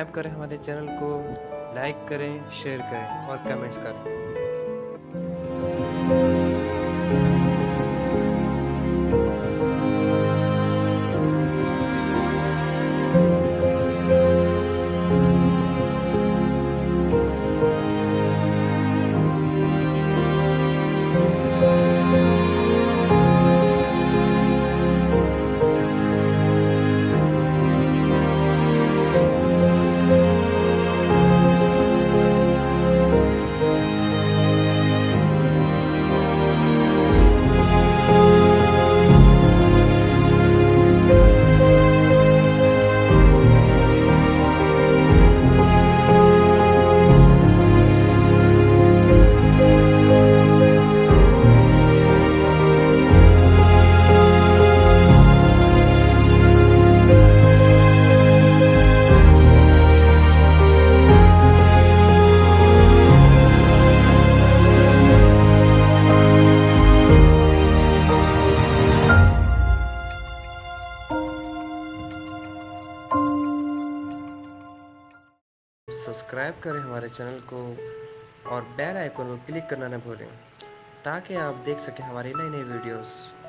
Subscribe करें हमारे channel को, लाइक करें, शेयर करें और कमेंट्स करें। सब्सक्राइब करें हमारे चैनल को और बेल आइकन को क्लिक करना न भूलें ताकि आप देख सकें हमारी नई नई वीडियोस।